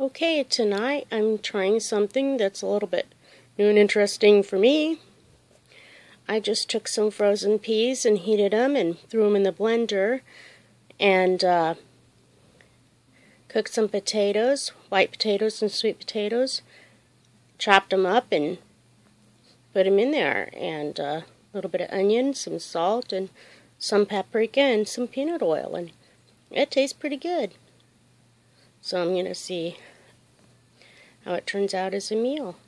Okay, tonight I'm trying something that's a little bit new and interesting for me. I just took some frozen peas and heated them and threw them in the blender and cooked some potatoes, white potatoes and sweet potatoes, chopped them up and put them in there, and a little bit of onion, some salt, and some paprika and some peanut oil, and it tastes pretty good. So I'm going to see how it turns out as a meal.